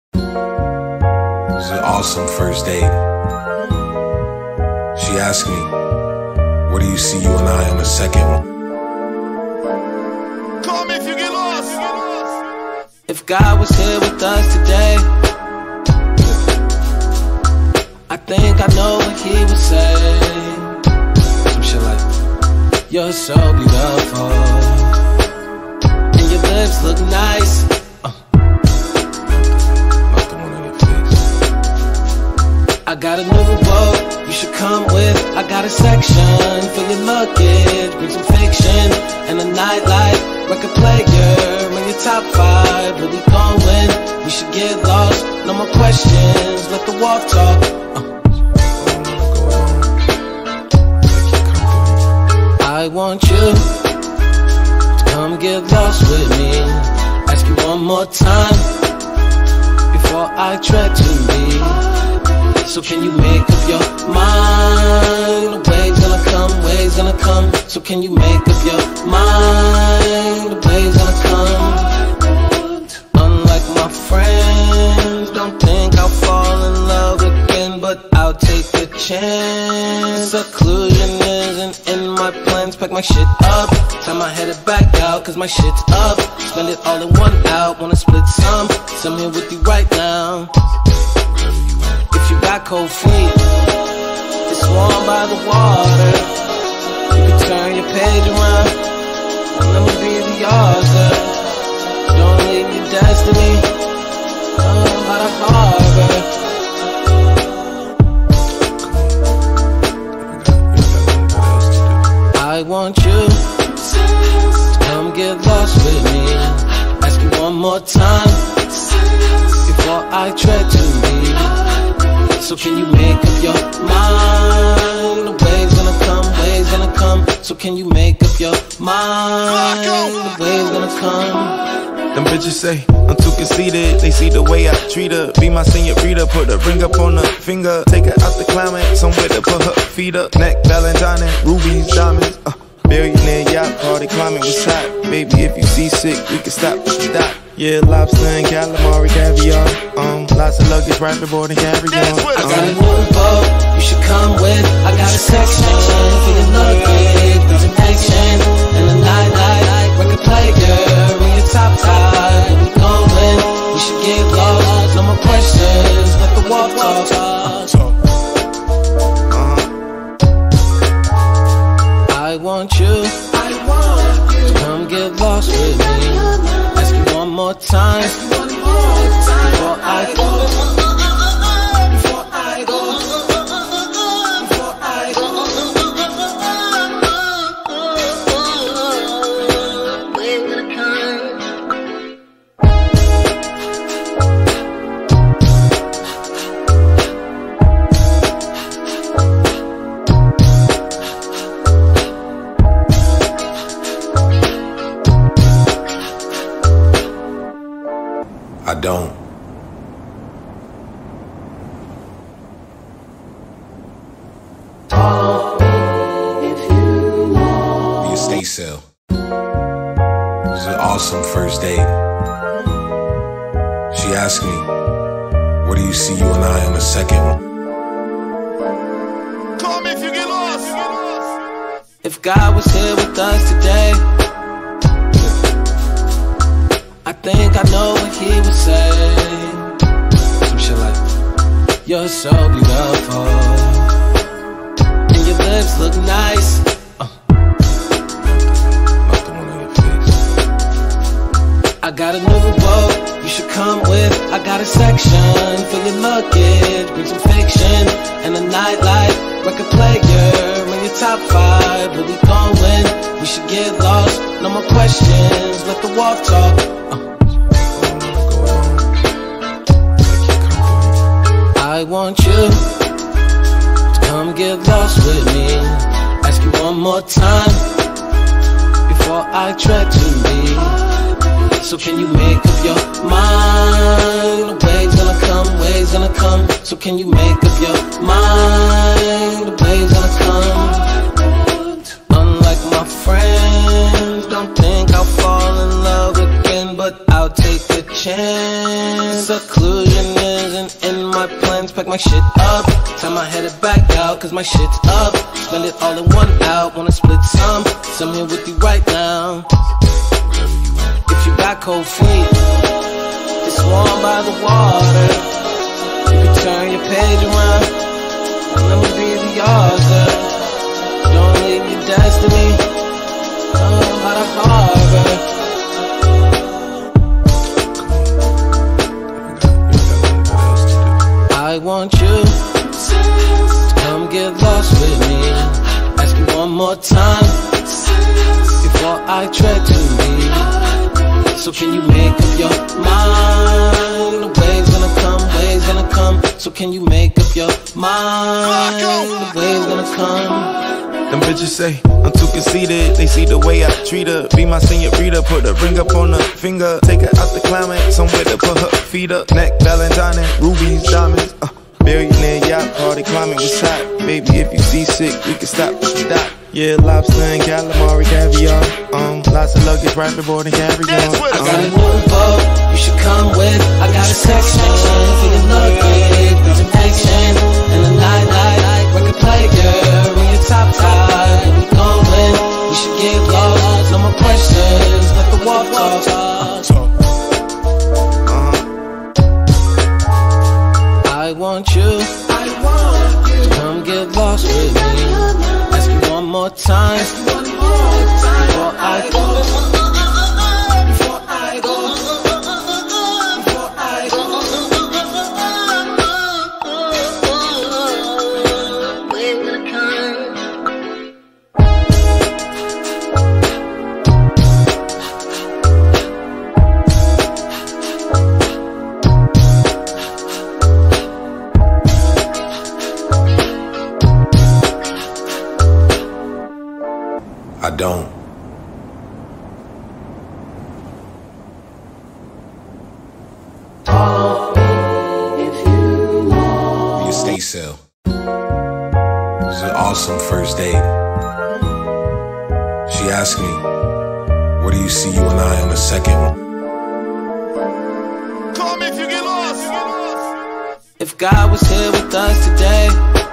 It was an awesome first date. She asked me, where do you see you and I on the second one? Call me if you get lost. If God was here with us today, I think I know what he would say. Some shit like, you're so beautiful, and your lips look nice. Not the one on your face. I got a new boat you should come with. I got a section for your luggage. Bring some fiction and a nightlight. Record player in your top 5. Where we going? We should get lost. No more questions. Let the WHARF talk. I want you to come get lost with me. Ask you one more time before I tread too deep. So can you make up your mind? The waves gonna come, waves gonna come. So can you make up your mind? The waves gonna come. Unlike my friends, don't think I'll fall in love again, but I'll take a chance. Seclusion isn't in my plans. Pack my shit up, time I headed back out, cause my shit's up. Spend it all in one out, wanna split some. I'm here with you right now. You got cold feet, it's warm by the water. You can turn your page around, let me be the author. Don't leave your destiny by the harbor. I want you to come get lost with me. Ask you one more time before I tread too deep. So can you make up your mind? The waves gonna come, waves gonna come. So can you make up your mind? The waves gonna come. Them bitches say I'm too conceited. They see the way I treat her. Be my señorita, put a ring up on her finger. Take her out the climate, somewhere to put her feet up. Neck, Valentine, rubies, diamonds. Billionaire yacht party, climbing was hot. Baby, if you seasick, we can stop at the dock. Yeah, lobster and calamari, caviar. Lots of luggage, private board and carry on. I got a new boat you should come with. I got a section for your luggage. Bring some action and a nightlight. Record player in your top 5. Where we going? We should get lost. No more questions. Let the WHARF talk. I want you to come get lost with me. Ask you one more time before I go. I don't. The estate sale. It was an awesome first date. She asked me, where do you see you and I on the second one? Call me if you get lost. If God was here with us today, I think I know what he would say. Some shit like, you're so beautiful, and your lips look nice. Not the one on your face. I got a new boat you should come with. I got a section for your luggage. Bring some fiction and a nightlight. Record player in your top 5. Where we going? We should get lost. No more questions. Let the WHARF talk. I want you to come get lost with me. Ask you one more time before I tread too deep. So can you make up your mind? The waves gonna come, waves gonna come. So can you make up your mind? The waves gonna come. Unlike my friends, don't think I'll fall in love again, but I'll take a chance. Seclusion isn't in my plans. Pack my shit up, time I headed back out, cause my shit's up. Spend it all in one out, wanna split some here with you right now. If you got cold feet, it's warm by the water. You can turn your page around, let me be the author. Don't leave your destiny by the harbor. I want you to come get lost with me. Ask you one more time before I tread too deep. So can you make up your mind? The wave's gonna come, wave's gonna come. So can you make up your mind? The wave's gonna come. Them bitches say I'm too conceited. They see the way I treat her. Be my senorita, put a ring up on her finger. Take her out the climax, somewhere to put her feet up. Neck, Valentine, rubies, diamonds. Billionaire yacht party, climbing was hot. Baby, if you seasick, we can stop at the dock. Yeah, lobster and calamari, caviar. Lots of luggage, rapid board and carry on. I got a new boat, you should come with. I got a section for your luggage, bring some action and a nightlight. Record player, in your top five. Where we going? We should get lost. No more questions, let the walk talk. I want you to come get lost with me. Ask you one more time before I go. I don't. The estate sale. It was an awesome first date. She asked me, where do you see you and I on the second one? Call me if you get lost. If God was here with us today,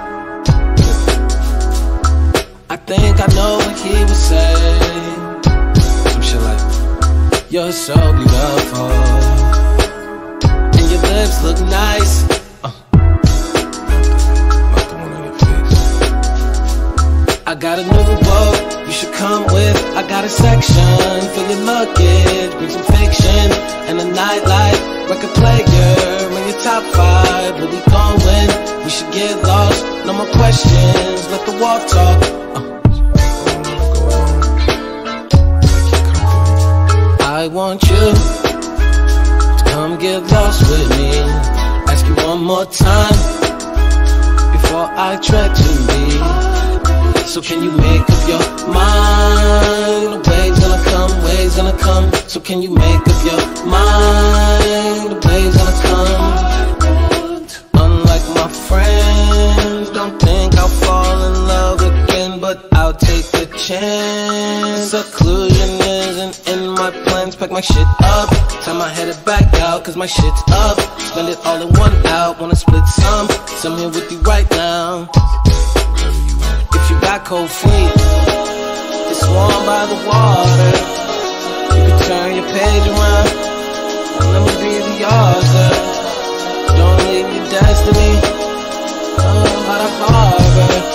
I think I know what he would say. Some shit like, you're so beautiful and your lips look nice. Not the one on your face. I got a new boat, you should come with. I got a section for your luggage, bring some fiction and a nightlight. Record player in your top five. Where we going? We should get lost. No more questions, let the walk talk. I want you to come get lost with me. Ask you one more time before I tread too deep. So can you make up your mind? The wave's gonna come, wave's gonna come. So can you make up your mind? The wave's gonna come. Unlike my friends, don't think I'll fall in love again, but I'll take a chance. Seclusion isn't in my plans. Pack my shit up, time I headed back out, cause my shit's up. Spend it all in one out, wanna split some here with you right now. If you got cold feet, it's warm by the water. You can turn your page around, let me be the author. Don't leave your destiny by the harbor.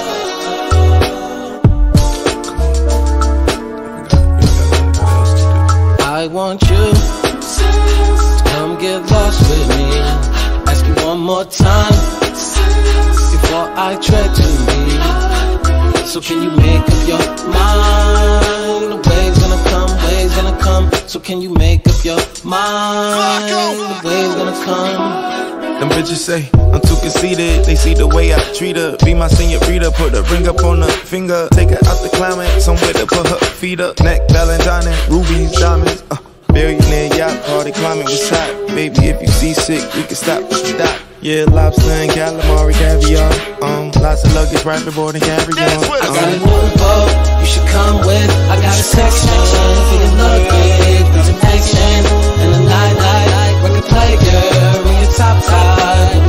I want you to come get lost with me. Ask you one more time before I tread too deep. So can you make up your mind? The wave's gonna come, wave's gonna come. So can you make up your mind? The wave's gonna come. Them bitches say I'm too conceited. They see the way I treat her. Be my senorita, put a ring up on her finger. Take her out the climax, somewhere to put her feet up. Neck, Valentine, rubies, diamonds. Billionaire yacht party, climbing was hot. Baby, if you seasick, we can stop at the dock. Yeah, lobster and calamari, caviar. Lots of luggage, rapid board and carry on. I got a new boat, you should come with. I got a section for your luggage, bring some action and a nightlight. Record player in your top five.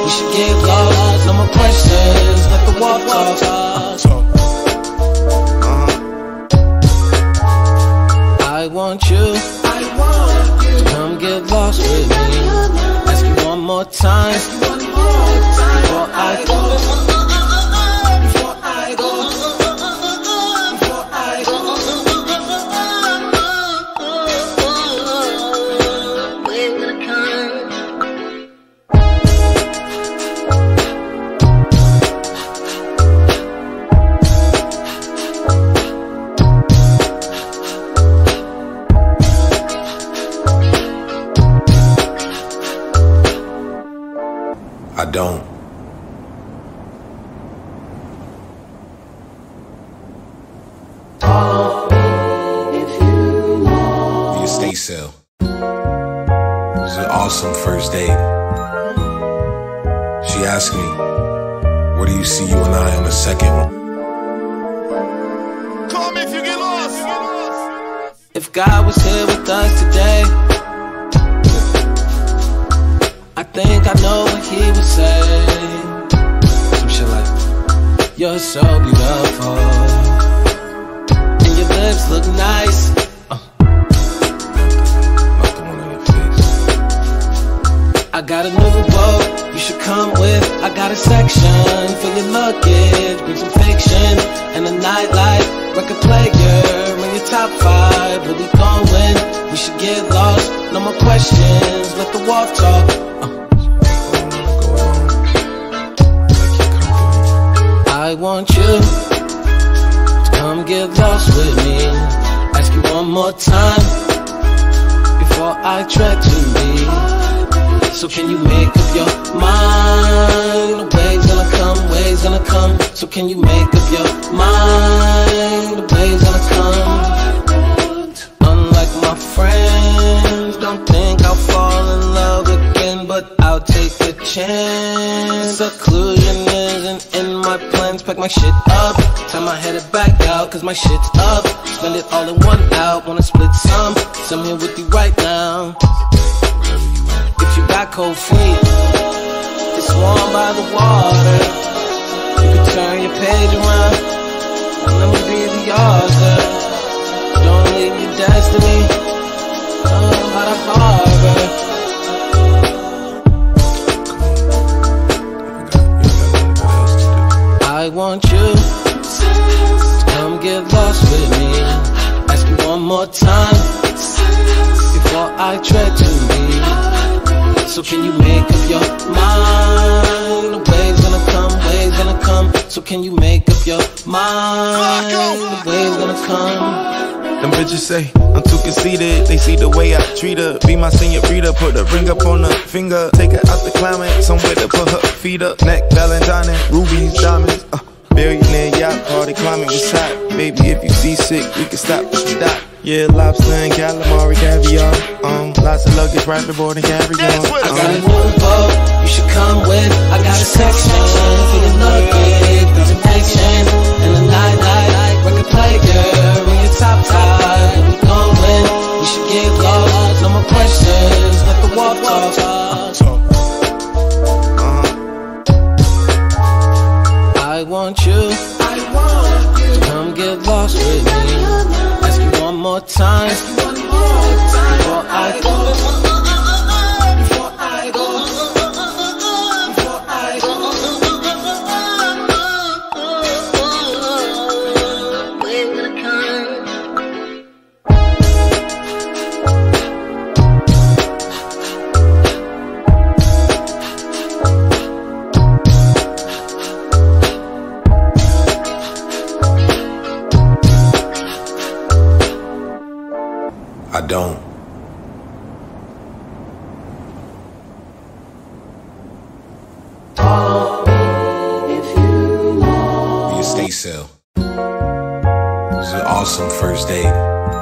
we should get lost. No more questions, let the WHARF talk. I want you to come get lost with me. Ask you one more time before I go. I don't. The estate sale. It was an awesome first date. She asked me, where do you see you and I on the second one? Call me if you get lost. If God was here with us today, I think I know what he would say. Some shit like, you're so beautiful, and your lips look nice. Not the one on your face. I got a new boat, you should come with. I got a section for your luggage. Bring some fiction and a nightlight. Record player in your top 5. Where we going? We should get lost. No more questions, let the WHARF talk. I want you to come get lost with me. Ask you one more time before I tread too deep. So can you make up your mind? The waves gonna come, waves gonna come. So can you make up your mind? The waves gonna come. Unlike my friends, don't think I'll fall in love again, but I'll take a chance. Seclusion isn't in my plans. Pack my shit up, time I headed back out, cause my shit's up. Spend it all in one out, wanna split some here with you right now. If you got cold feet, it's warm by the water. You can turn your page around, and let me be the author. Don't leave your destiny by the harbor. I want you to come get lost with me. Ask you one more time before I tread too deep. So can you make up your mind? The waves gonna come, waves gonna come. So can you make up your mind? The waves gonna come. Them bitches say I'm too conceited. They see the way I treat her. Be my señorita, put a ring up on her finger. Take her out the climate, somewhere to put her feet up. Neck, Valentine, rubies, diamonds. Billionaire yacht, party climbing was hot. Baby, if you seasick, we can stop at the dock. Yeah, lobster and calamari, caviar. Lots of luggage, private board and carry on. I got a new boat, you should come with. I got a section for your luggage, presentation and a nightlight. Record player in your top 5. Where we going? We should get lost. No more questions, let the WHARF talk. I want you to come get lost with me. Ask you one more time before I go. I don't. The estate sale. It was an awesome first date.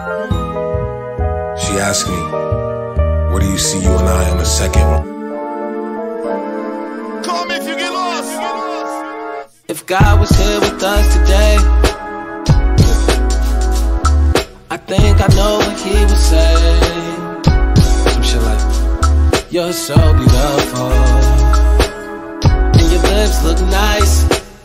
She asked me, where do you see you and I on the second one? Call me if you get lost. If God was here with us today, I think I know what he would say. Some shit like, you're so beautiful, lips look nice.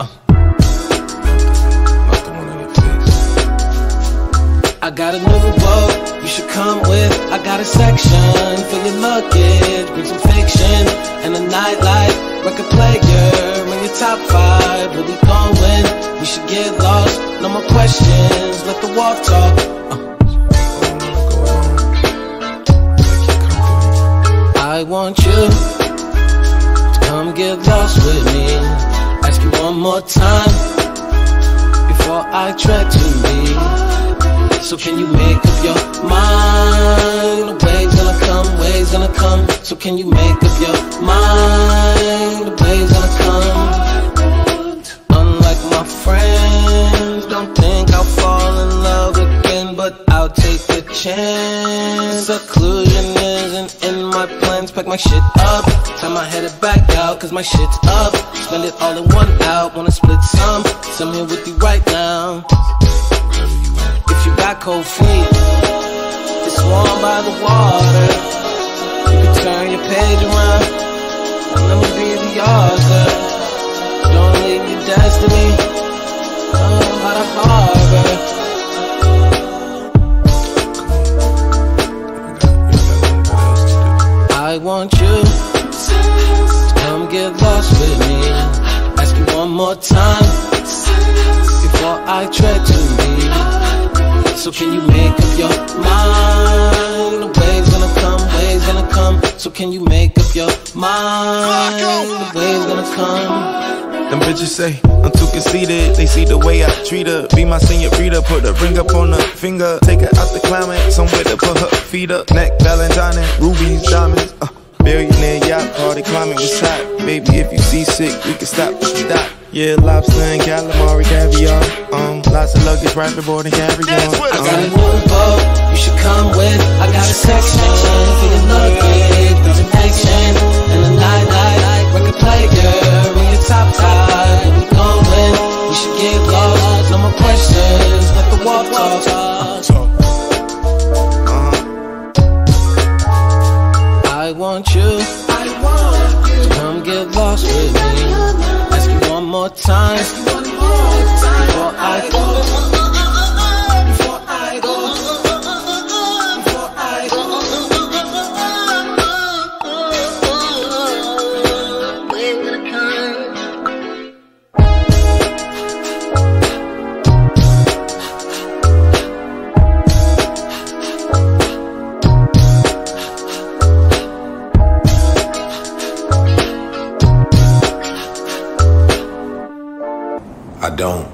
I got a new boat, you should come with. I got a section for your luggage. Bring some fiction and a nightlight. Record player, ring your top 5. Where we going? We should get lost. No more questions, let the WHARF talk. I want you to come get lost with me. Ask you one more time before I trek to me. So can you make up your mind? The waves gonna come, waves gonna come. So can you make up your mind? The waves gonna come. Unlike my friends, don't think I'll fall in love again, but I'll take a chance. Seclusion isn't in my plans. Pack my shit up, time I headed back out, cause my shit's up. Spend it all in one out, wanna split some. So I'm here with you right now. If you got cold feet, it's warm by the water. You can turn your page around, let me be the author. Don't leave your destiny by the harbor. I want you to come get lost with me. Ask you one more time before I trek to me. So can you make up your mind? The waves gonna come, waves gonna come. So can you make up your mind? The waves gonna come. Them bitches say I'm too conceited. They see the way I treat her. Be my senorita, put a ring up on her finger. Take her out the climate, somewhere to put her feet up. Neck, Valentine, rubies, diamonds. Billionaire yacht party, climbing was hot. Baby, if you seasick, we can stop the stop. Yeah, lobster and calamari, caviar. Lots of luggage, right aboard and carry on. I got a new boat, you should come with. I got a section for your luggage, presentation and a nightlight. Record player, ring your top 5. Where we going? We should get lost. No more questions, let the WHARF talk. I want you to come get lost with me. Ask you one more time before I go. Before I go. Before I go. We're gonna come. I don't.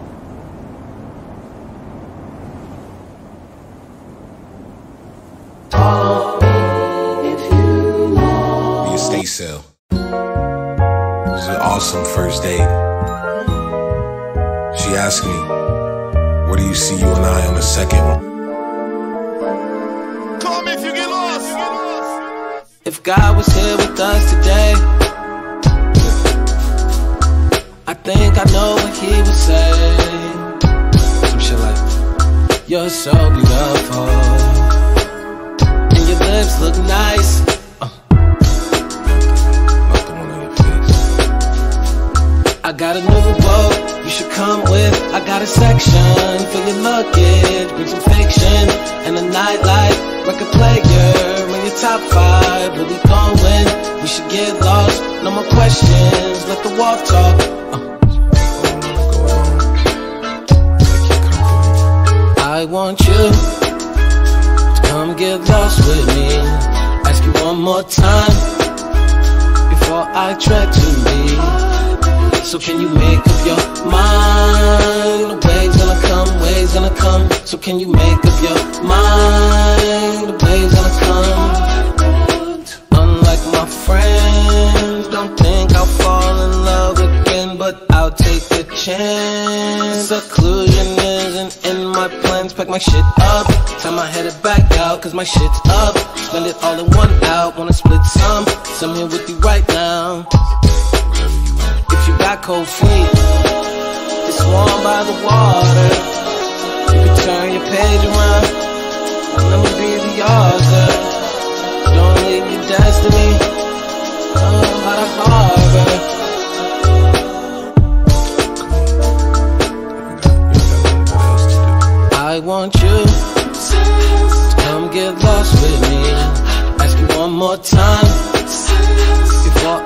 Be a stay cell. It was an awesome first date. She asked me, where do you see you and I on the second one? Call me if you get lost. If God was here with us today, I think I know what he would say. Some shit like, you're so beautiful, and your lips look nice. Not the one on your face. I got a new boat, you should come with. I got a section for your luggage. Bring some fiction and a nightlight. Record player, ring your top 5. Where we going? We should get lost. No more questions, let the WHARF talk. I want you to come get lost with me. Ask you one more time before I trek to me. So can you make up your mind? The waves gonna come, waves gonna come. So can you make up your mind? The waves gonna come. Unlike my friends, don't think I'll fall in love again, but I'll take a chance. Seclusion isn't in my plans. Pack my shit up, time I headed back out, cause my shit's up. Spend it all in one out, wanna split some. So I'm here with you right now. If you got cold feet, it's warm by the water. You can turn your page around, let me be the author. Don't leave your destiny by the harbor.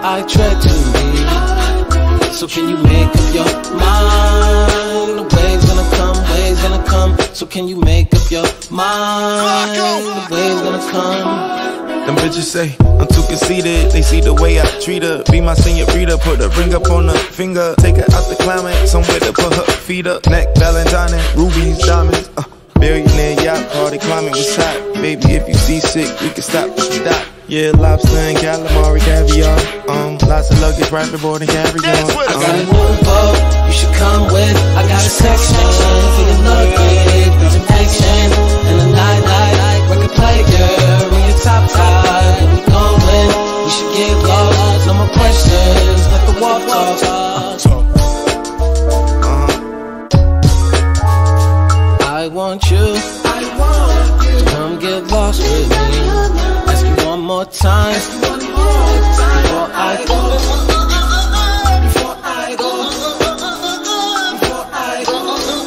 I tread to me. So can you make up your mind? The wave's gonna come, wave's gonna come. So can you make up your mind? The wave's gonna come. Them bitches say I'm too conceited. They see the way I treat her. Be my senorita, put a ring up on her finger. Take her out the climate, somewhere to put her feet up. Neck, Valentine, rubies, diamonds. Billionaire yacht party, climate was hot. Baby, if you seasick, we can stop at the dock. Yeah, lobster and calamari, caviar. Lots of luggage, private board and carry on. I got a new boat, you should come with. I got a section for your luggage, presentation, and a nightlight. Record play, girl, when you're top tied. We going, we should get lost. No more questions, let the walk talk. I want you to come get lost with me. Ask you one more time before I go. Before I go. Before I go.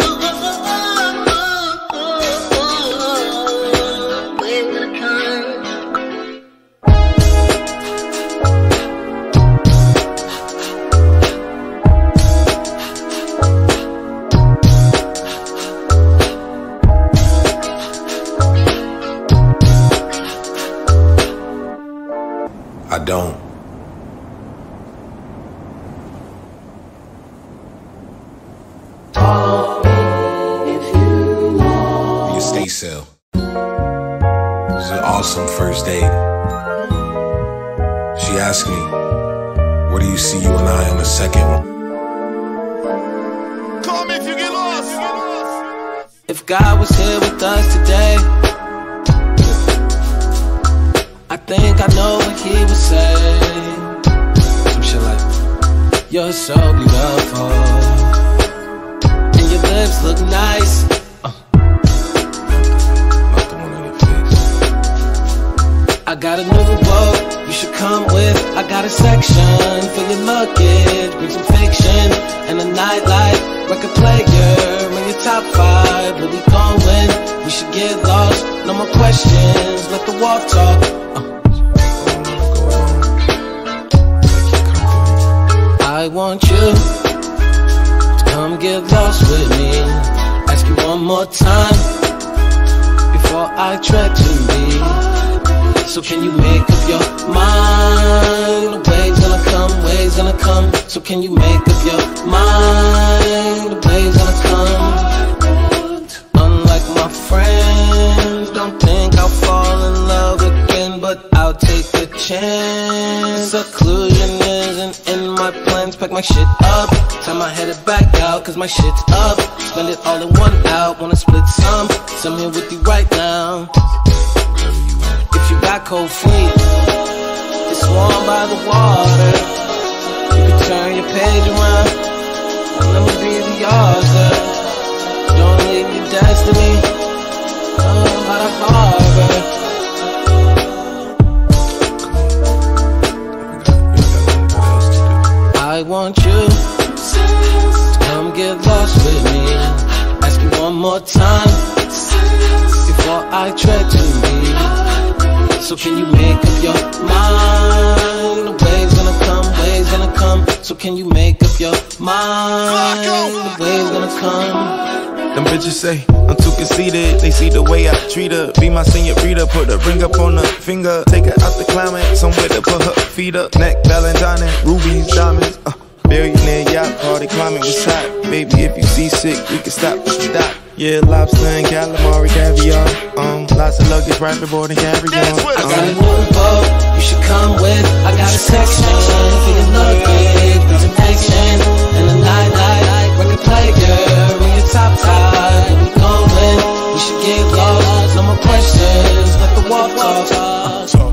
Wave gonna come. I don't. Your stay cell. It was an awesome first date. She asked me, where do you see you and I on the second one? Call me if you get lost. If God was here with us today, I think I know what he would say. Some shit like, you're so beautiful, and your lips look nice. Not the one on your face. I got a new boat, you should come with. I got a section for your luggage. Bring some fiction and a nightlight. Record play, girl, when you're top 5. Where we going? We should get lost. No more questions, let the walk talk. I want you to come get lost with me. Ask you one more time before I tread to me. So can you make up your mind? The wave's gonna come, wave's gonna come. So can you make up your mind? The wave's gonna come. Unlike my friends, don't think I'll fall in love again, but I'll take a chance. Seclusion isn't in my plans. Pack my shit up, time I headed back out, cause my shit's up. Spend it all in one out, wanna split some. So I'm here with you right now. If you got cold feet, it's warm by the water. You can turn your page around, let me be the author. Don't leave your destiny by the harbor. I want you to come get lost with me. Ask you one more time before I tread to me. So can you make up your mind? The wave's gonna come, wave's gonna come. So can you make up your mind? The wave's gonna come. Them bitches say I'm too conceited. They see the way I treat her. Be my senorita, put a ring up on her finger. Take her out the climate, somewhere to put her feet up. Neck, Valentine, rubies, diamonds. Billionaire yacht party, climate was hot. Baby, if you seasick, we can stop at the dock. Yeah, lobster and calamari, caviar. Lots of luggage, private board and carry on. I got a new boat, you should come with. I got a section for your luggage, presentation, and a nightlight. Record play, girl, when you're top tied. We going, we should get lost. No more questions, let the walk talk.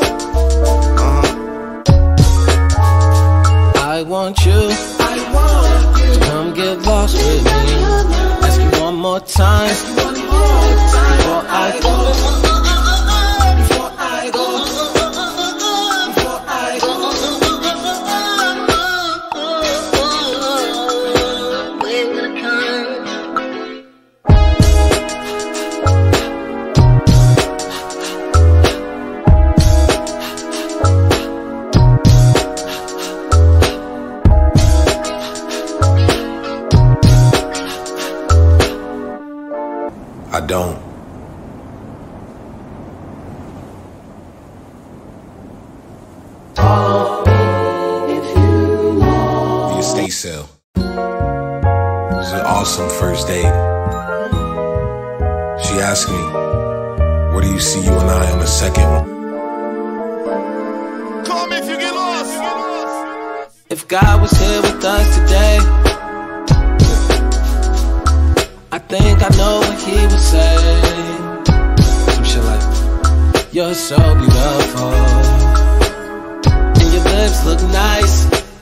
I want you to come get lost with me. Ask you one more time before I go. Before I go. Before I go. We're gonna come. don't. The estate sale. It was an awesome first date. She asked me, where do you see you and I on the second one? Call me if you get lost. If God was here with us today, I think I know what he would say. Some shit like, you're so beautiful, and your lips look nice.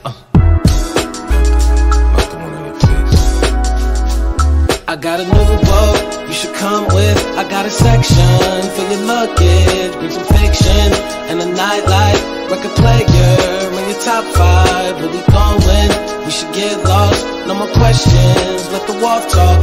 Not the one on your face. I got a new boat, you should come with. I got a section for your luggage. Bring some fiction and a nightlight. Record player in your top 5. Where we going? We should get lost. No more questions, let the WHARF talk.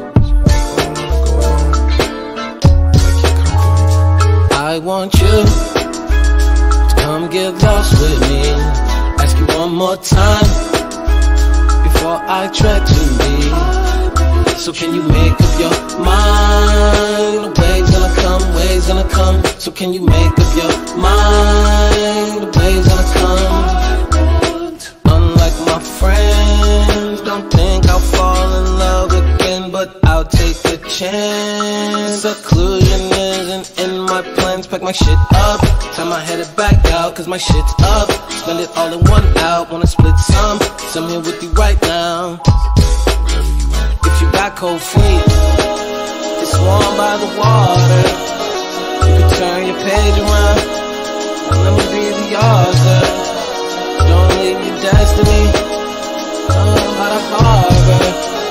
I want you to come get lost with me. Ask you one more time before I tread too deep. So can you make up your mind? The waves gonna come, waves gonna come. So can you make up your mind? The waves gonna come. Unlike my friends, don't think I'll fall in love again, but I'll take a chance. Seclusion isn't in my plans. Pack my shit up, time I headed back out, cause my shit's up. Spend it all in one out, wanna split some. So I'm here with you right now. If you got cold feet, it's warm by the water. You can turn your page around, let me be the author. Don't leave your destiny by the harbor.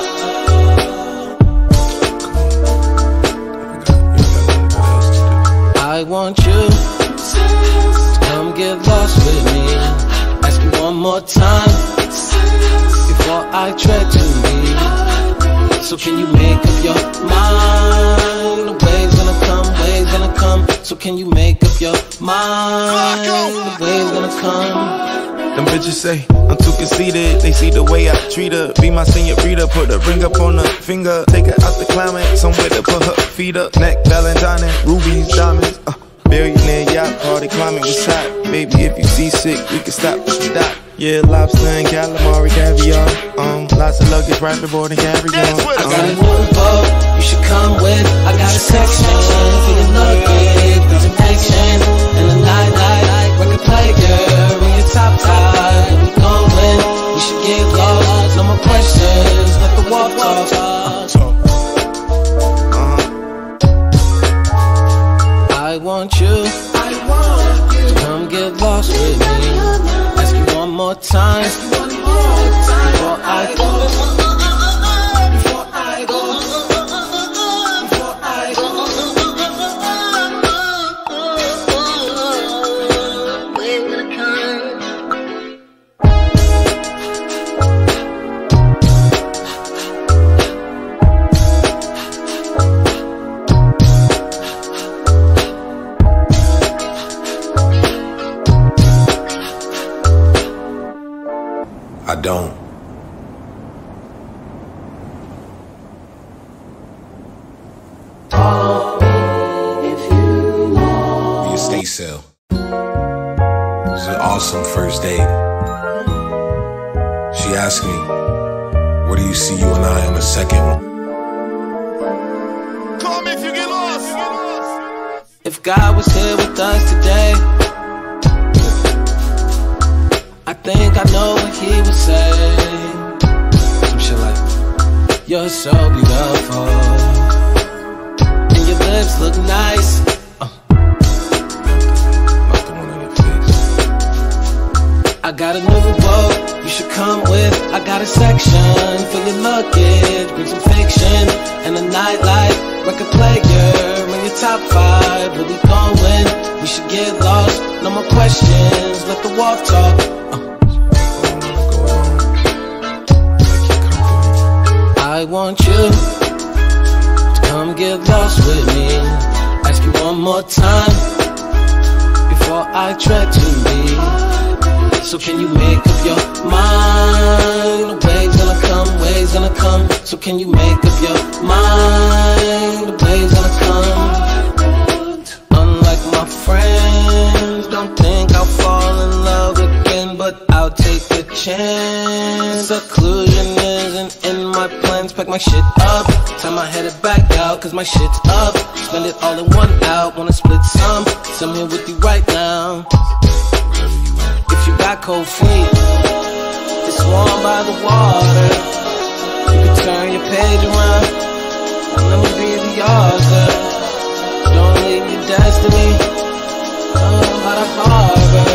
I want you to come get lost with me. Ask you one more time before I tread too deep. So can you make up your mind? The waves gonna come, waves gonna come. So can you make up your mind? The waves gonna come. Them bitches say I'm too conceited. They see the way I treat her. Be my senorita, put a ring up on her finger. Take her out the climate, somewhere to put her feet up. Neck, Valentine, rubies, diamonds. Billionaire yacht party, climbing was hot. Baby, if you seasick, we can stop at the dock. Yeah, lobster and calamari, caviar. Lots of luggage, right aboard and carry on. I got a new boat, you should come with. I got a section for your luggage, bring some action and a nightlight. Record player in your top 5. Where we going? We should get lost. No more questions, let the WHARF talk. I want you to come get lost with me. Ask you one more time before I go. I don't. The estate sale. It was an awesome first date. She asked me, where do you see you and I on the second one? Call me if you get lost. If God was here with us today, I think I know what he would say. Some shit like, you're so beautiful, and your lips look nice. Not the one on your face. I got a new boat, you should come with. I got a section for your luggage. Bring some fiction and a nightlight. Record player in your top 5. Where we going? We should get lost. No more questions, let the WHARF talk. I want you to come get lost with me. Ask you one more time before I tread too deep. So can you make up your mind? The waves gonna come, waves gonna come. So can you make up your mind? The waves but I'll take a chance. Seclusion isn't in my plans. Pack my shit up, time I headed back out, cause my shit's up. Spend it all in one out, wanna split some. I'm here with you right now. If you got cold feet, it's warm by the water. You can turn your page around, let me be the author. Don't leave your destiny by the harbor.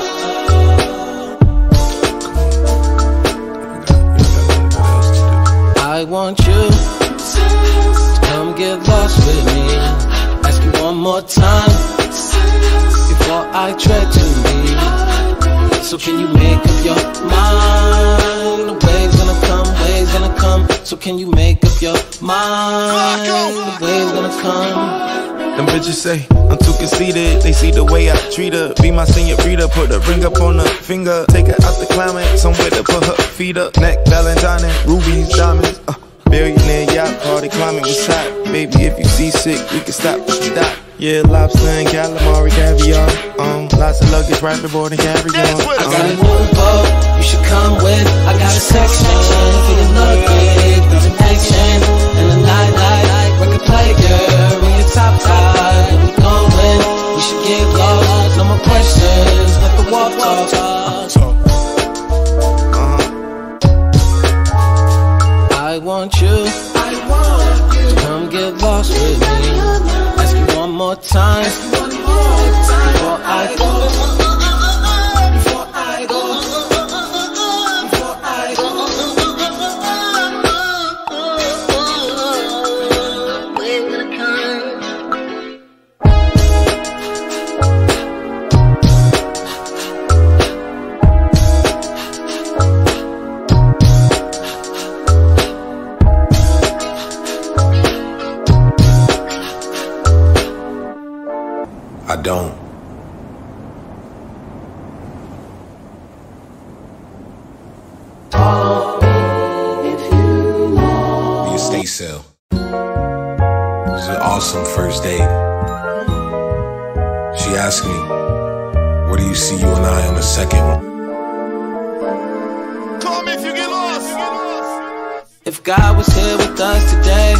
I want you to come get lost with me. Ask you one more time before I tread too deep. So can you make up your mind? The wave's gonna come, wave's gonna come. So can you make up your mind? The wave's gonna come. Them bitches say I'm too conceited. They see the way I treat her. Be my senorita, put a ring up on her finger. Take her out the climate, somewhere to put her feet up. Neck, Valentine, rubies, diamonds. Billionaire yacht party, climate was hot. Baby, if you seasick, we can stop. Yeah, lobster and calamari, caviar. Lots of luggage, rapid board and carry on. I got a new boat, you should come with. I got a section for your luggage, presentation, and a nightlight. Record player in your top five. Where we going? We should get lost. No more questions. Let the walk talk. I want you to come get lost with me. Ask you one more time before I go. I don't. The estate sale. It was an awesome first date. She asked me, where do you see you and I on the second one? Call me if you get lost. If God was here with us today,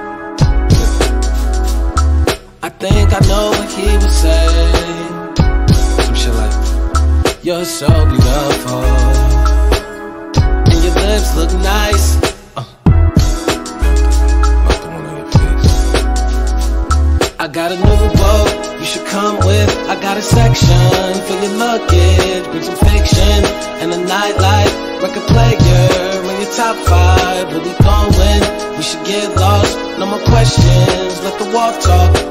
I think I know what he would say. Some shit like, you're so beautiful, and your lips look nice. Not the one on your face. I got a new boat, you should come with. I got a section for your luggage. Bring some fiction and a nightlight. Record player in your top five. Where we going? We should get lost. No more questions, let the walk talk.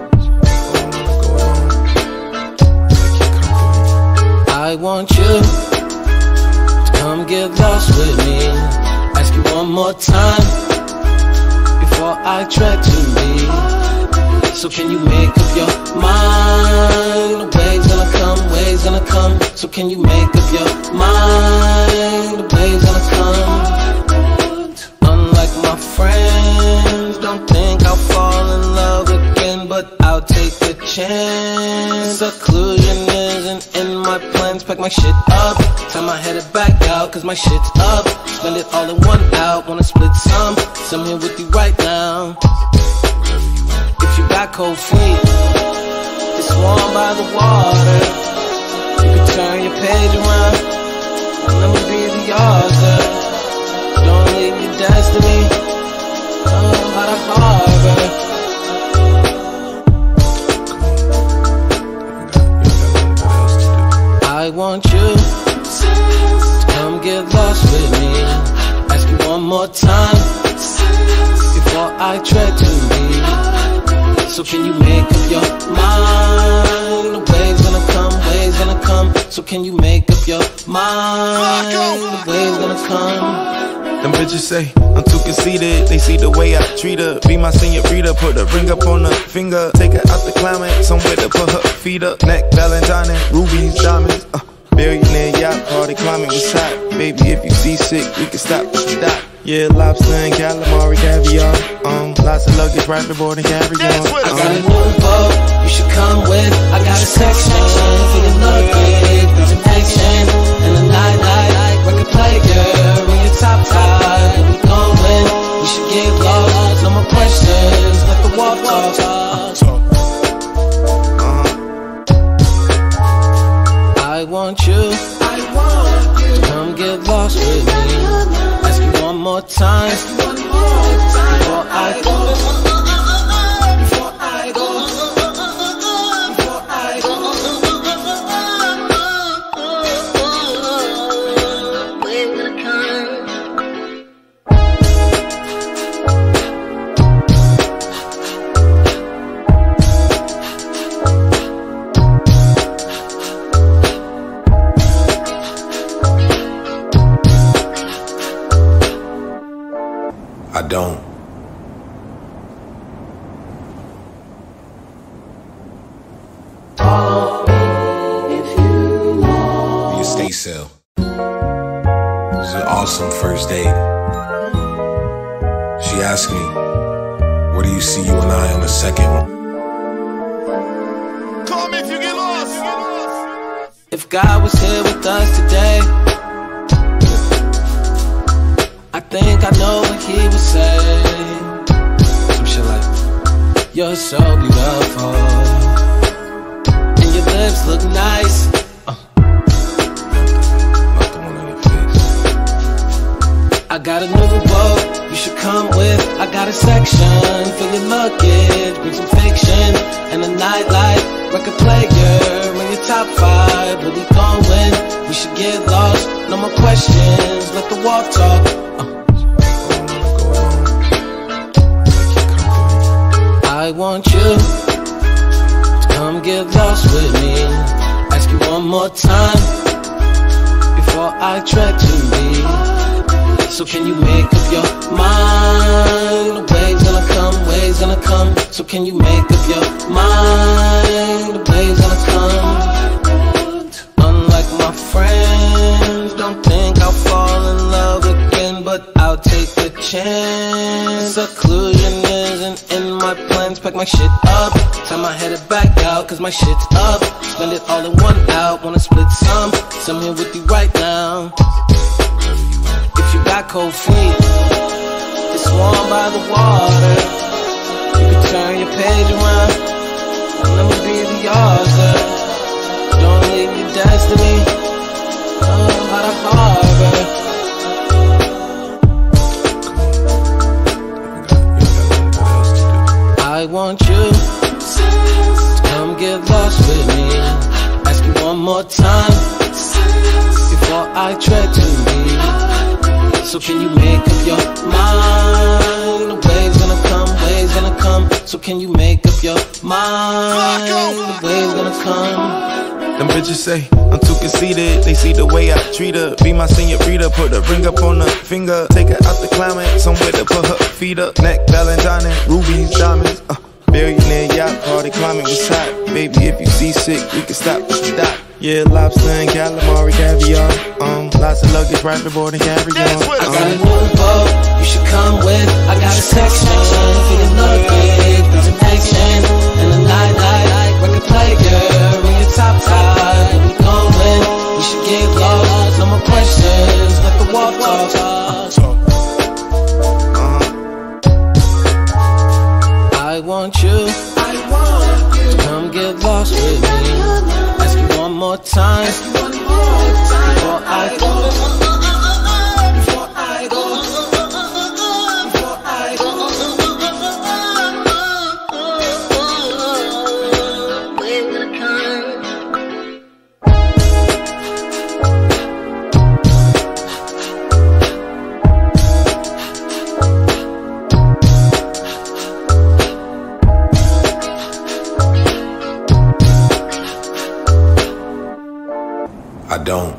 I want you to come get lost with me. Ask you one more time before I tread too deep. So can you make up your mind? The wave's gonna come, wave's gonna come. So can you make up your mind? The wave's gonna come. Unlike my friends, don't think I'll fall in love again, but I'll take a chance. Seclusion isn't in my plans. Pack my shit up, time I headed back out, cause my shit's up. Spend it all in one out, wanna split some. So I'm here with you right now. If you got cold feet, it's warm by the water. You can turn your page around, let me be the author. Don't leave your destiny by the harbor. I want you to come get lost with me. Ask you one more time before I tread too deep. So can you make up your mind? The wave's gonna come, wave's gonna come. So can you make up your mind? The wave's gonna come. Them bitches say I'm too conceited. They see the way I treat her. Be my senorita, put a ring up on her finger. Take her out the climate, somewhere to put her feet up. Neck, Valentine, rubies, diamonds. Billionaire yacht party, climate was hot. Baby, if you seasick, we can stop. Yeah, lobster and calamari, caviar. Lots of luggage, private board and carry on. I got a new boat, you should come with. I got a section for your luggage, presentation, and a nightlight. Record player in your top five. We going, we should get lost. No more questions, let the walk talk. I want you to come get lost with me. Ask you one more time before I go. Before I go. Before I go. We're gonna come. I don't. The estate sale. It was an awesome first date. She asked me, where do you see you and I on the second one? Call me if you get lost. If God was here with us today, I think I know what he would say. Some shit like, you're so beautiful, and your lips look nice. Not the one on your face. I got a new boat, you should come with. I got a section for your luggage, bring some fiction and a nightlight. Record player in your top five. Where we going? We should get lost. No more questions, let the walk talk. I want you to come get lost with me. Ask you one more time before I tread too deep. So can you make up your mind? The waves gonna come, waves gonna come. So can you make up your mind? The waves gonna come. Unlike my friends, don't think I'll fall in love again, but I'll take a chance. Seclusion isn't in my plans. Pack my shit up, time I headed back out, cause my shit's up. Spend it all in one out, wanna split some here with you right now. If you got cold feet, it's warm by the water. You can turn your page around, and let me be the author. Don't leave your destiny by the harbor. I want you to come get lost with me. Ask you one more time before I tread too deep. So can you make up your mind? The waves gonna come, waves gonna come. So can you make up your mind? The waves gonna come. Them bitches say I'm too conceited. They see the way I treat her. Be my senorita, put a ring up on her finger. Take her out the climate, somewhere to put her feet up. Neck, Valentine, rubies, diamonds. Billionaire yacht party, climate was hot. Baby, if you seasick, we can stop at the dock. Yeah, lobster and calamari, caviar. Lots of luggage, private board and carry on. I got a new boat, you should come with. I got a section for your luggage, presentation, and a nightlight. Record player in your top five. Where we going? We should get lost. No more questions, let the walk talk. I want you to come get lost with me. Ask you one more time before I go. Before I go. Before I go. We're gonna come. I don't.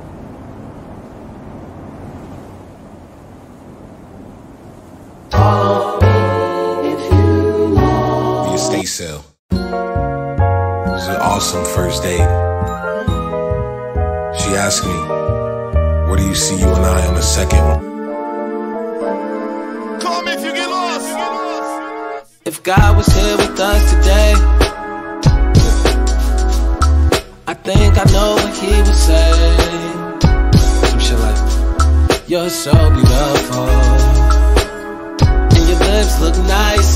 The estate sale. It was an awesome first date. She asked me, where do you see you and I on the second one? Call me if you get lost. If God was here with us today, I think I know what he would say. Some shit like, you're so beautiful, and your lips look nice.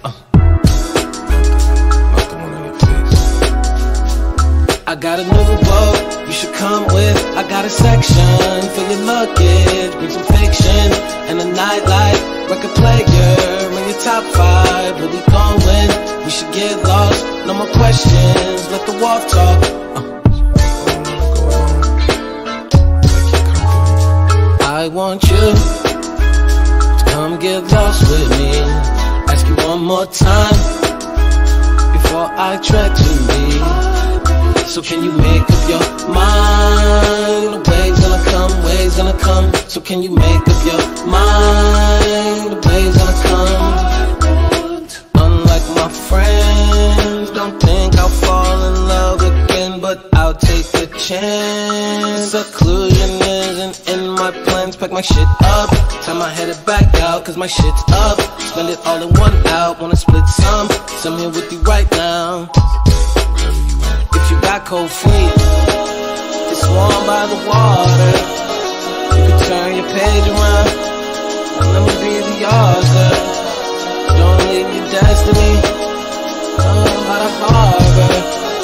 I got a new boat, you should come with. I got a section for your luggage. Bring some fiction and a nightlight. Record player in your top 5. Where we going? We should get lost. No more questions, let the WHARF talk. I want you to come get lost with me. Ask you one more time before I tread too deep. So can you make up your mind? The waves gonna come, waves gonna come. So can you make up your mind? The waves gonna come. Unlike my friends, don't think I'll fall in love again, but I'll take a chance. Seclusion isn't in my plans. Pack my shit up, time I headed back out, cause my shit's up. Spend it all in one out, wanna split some. So I'm here with you right now. If you got cold feet, it's warm by the water. You can turn your page around, let me be the author. Don't leave your destiny by the harbor.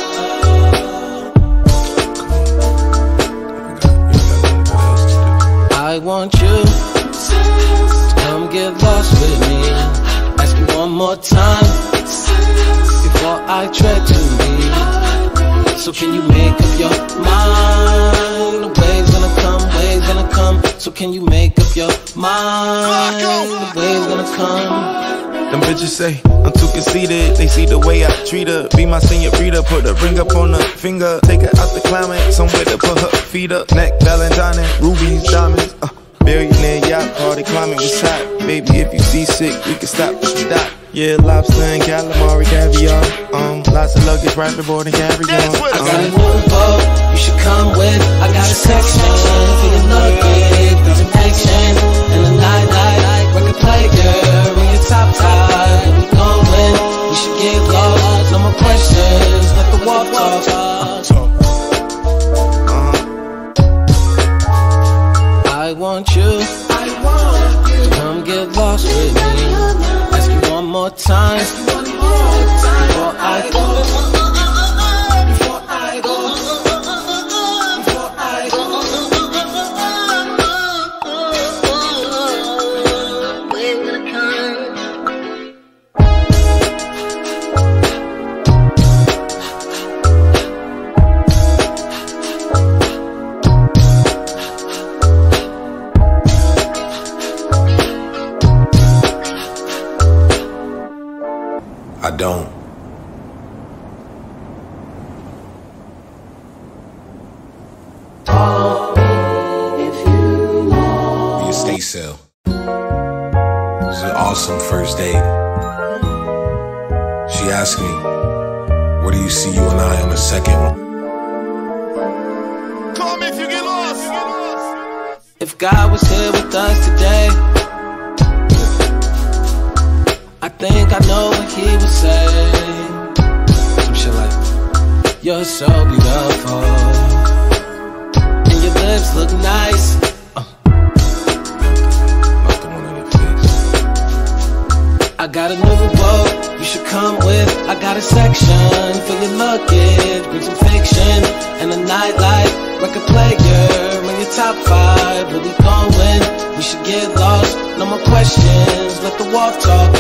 I want you to come get lost with me. Ask you one more time before I tread too deep. So can you make up your mind? The waves gonna come, waves gonna come. So can you make up your mind? The waves gonna come. Them bitches say I'm too conceited. They see the way I treat her. Be my senorita, put a ring up on her finger. Take her out the climate, somewhere to put her feet up. Neck, Valentine, rubies, diamonds. Billionaire yacht party, climbing was hot. Baby, if you seasick, we can stop the stop. Yeah, lobster and calamari, caviar. Lots of luggage, ride the board and carry on. I got a new boat, you should come with. I got a section for your luggage, presentation and a nightlight. Record player in your top 5. Where we going? We should get lost. No more questions, let the WHARF talk. I want you to come get lost with me. Ask you one more time before I go. I don't. The estate sale. It was an awesome first date. She asked me, where do you see you and I on the second one? Call me if you get lost. If God was here with us today, I think I know what he would say. Some shit like, you're so beautiful, and your lips look nice. I got a new boat, you should come with. I got a section for your luggage. Bring some fiction and a nightlight. Record player in your top 5. Where we going? We should get lost. No more questions, let the WHARF talk.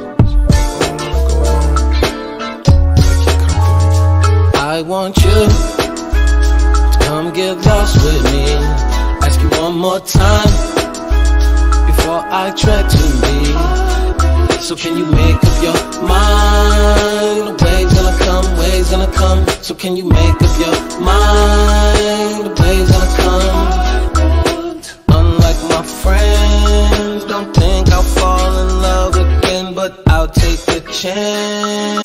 I want you to come get lost with me. Ask you one more time before I tread too deep. So can you make up your mind? The waves gonna come, waves gonna come. So can you make up your mind? The waves gonna come. Unlike my friends, don't think I'll fall in love again, but I'll take a chance.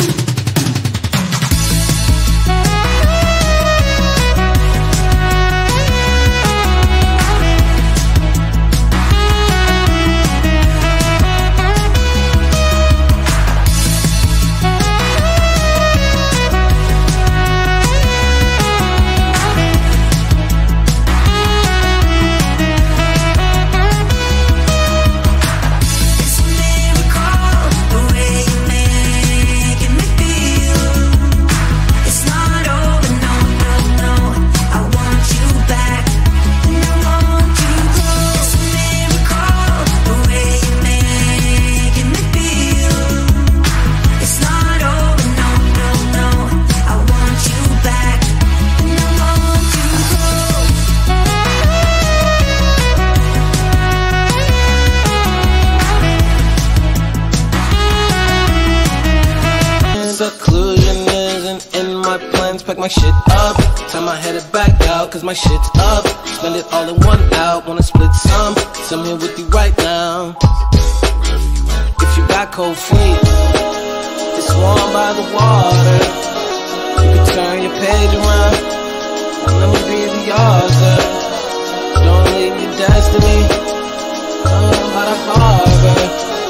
pack my shit up. Time I headed back out, cause my shit's up. Spend it all in one out, wanna split some here with you right now. If you got cold feet, it's warm by the water. You can turn your page around, and let me be the author. Don't leave your destiny by the harbor.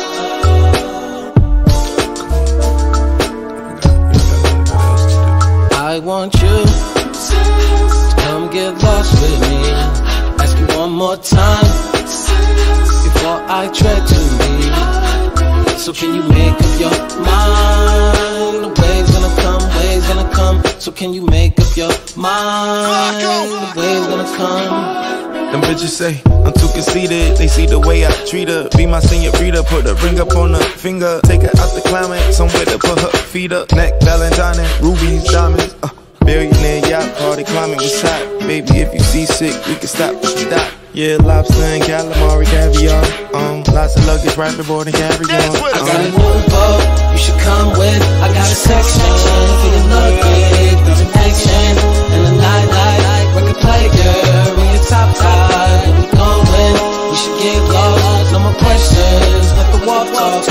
I want you to come get lost with me. Ask you one more time before I tread too deep. So can you make up your mind? The wave's gonna come, wave's gonna come. So can you make up your mind? The wave's gonna come. Them bitches say I'm too conceited. They see the way I treat her. Be my señorita, put a ring up on her finger. Take her out the climate, somewhere to put her feet up. Neck, Valentine, rubies, diamonds. Billionaire yacht, party climbing was hot. Baby, if you seasick, we can stop at the dock. Yeah, lobster and calamari, caviar. Lots of luggage, rapid board and carry on. I got a new boat, you should come with. I got a section for your luggage, presentation, and a nightlight. Record player in your top 5. Where we going? We should get lost. No more questions, let the walk talk.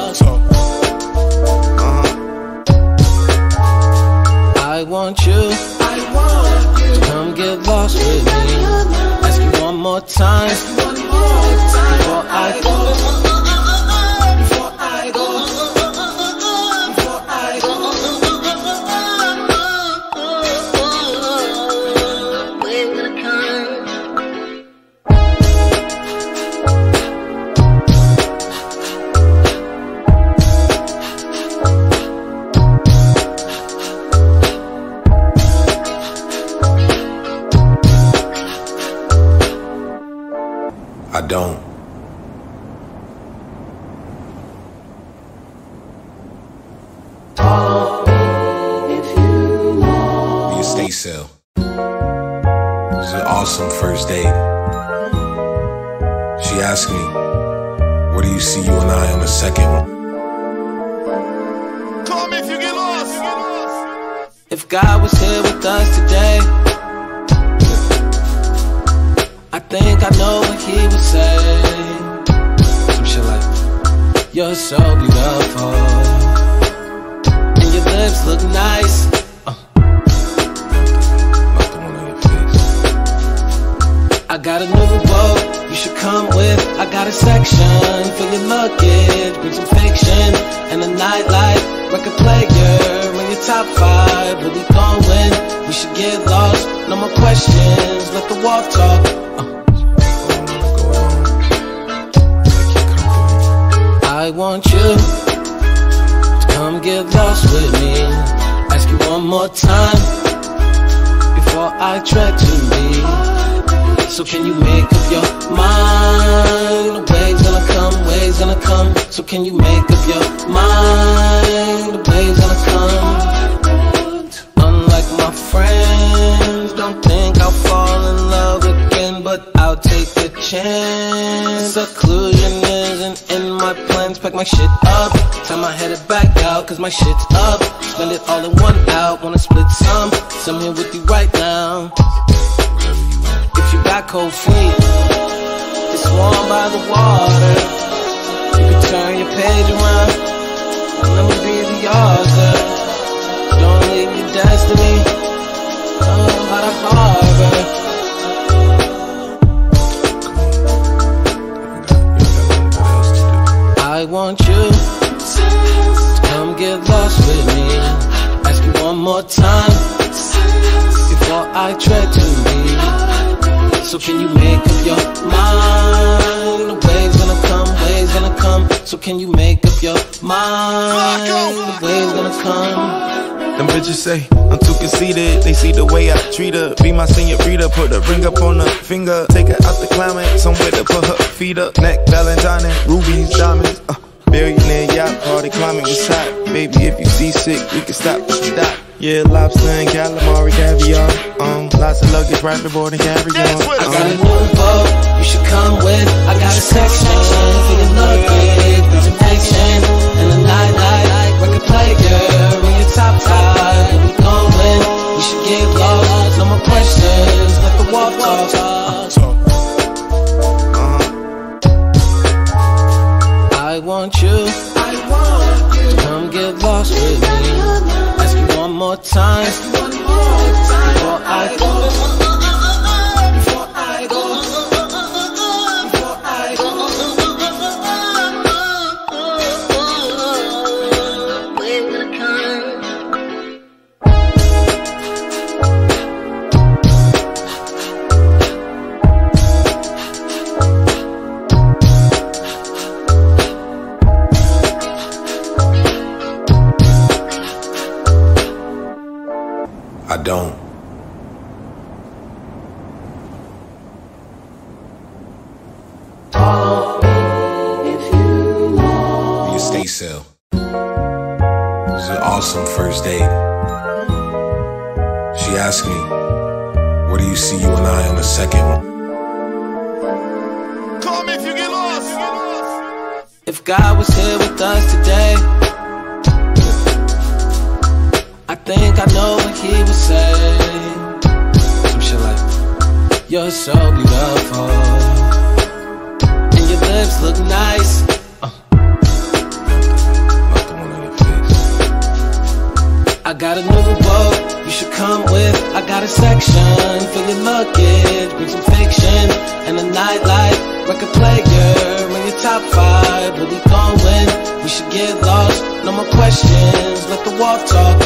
I want you to come get lost with me. Ask you one more time before I go. I don't. The estate sale. It was an awesome first date. She asked me, where do you see you and I on the second one? Call me if you get lost. If God was here with us today, I think I know what he would say. Some shit like, you're so beautiful, and your lips look nice. Not the one on your face. I got a new boat, you should come with. I got a section for your luggage, bring some fiction and a nightlight. Record player in your top 5. Where we going? We should get lost. No more questions, let the walk talk. I want you to come get lost with me. Ask you one more time before I tread too deep. So can you make up your mind? The wave's gonna come, wave's gonna come. So can you make up your mind? The wave's gonna come. Unlike my friends, don't think I'll fall in love again, but I'll take a chance. Seclusion isn't in my plans. Pack my shit up, time I headed back out, cause my shit's up. Spend it all in one out, wanna split some here with you right now. If you got cold feet, it's warm by the water. You can turn your page around, and let me be the author. Don't leave your destiny by the harbor. I want you to come get lost with me. Ask you one more time before I tread too deep. So can you make up your mind? The wave's gonna come, wave's gonna come. So can you make up your mind? The wave's gonna come. Them bitches say I'm too conceited. They see the way I treat her. Be my señorita, put a ring up on her finger. Take her out the climate, somewhere to put her feet up. Neck, Valentine, rubies, diamonds. Billionaire yacht, party climbing was hot. Baby, if you seasick, we can stop at the dock. Yeah, lobster and calamari, caviar. Lots of luggage, rapid board and carry on. I got a new boat, you should come with. I got a section for your luggage, presentation, and a nightlight. Record player in your top 5. Where we going? We cell. It was an awesome first date. She asked me, where do you see you and I on the second one? Call me if you get lost. If God was here with us today, I think I know what he would say. Some shit like, you're so beautiful, and your lips look nice. Not the one on your face. I got a new boat, you should come with. I got a section for your luggage. Bring some fiction and a nightlight. Record player in your top 5. Where we going? We should get lost. No more questions, let the WHARF talk.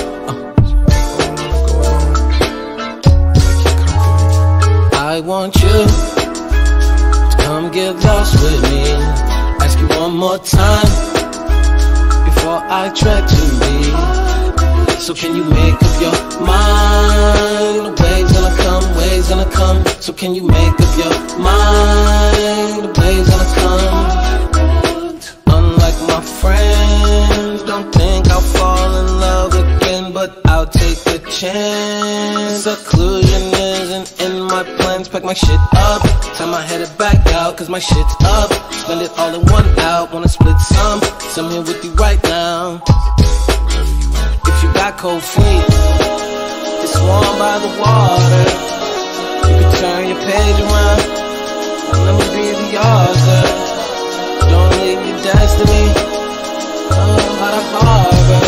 I want you to come get lost with me. Ask you one more time before I tread too deep. So can you make up your mind? The waves gonna come, waves gonna come. So can you make up your mind? The waves gonna come. Unlike my friends, don't think I'll fall in love again, but I'll take a chance. Seclusion isn't in my plans. Pack my shit up, time I headed back out, cause my shit's up. Spend it all in one out, wanna split some. I'm here with you right now. If you got cold feet, it's warm by the water. You can turn your page around, let me be the author. Don't leave your destiny by the harbor.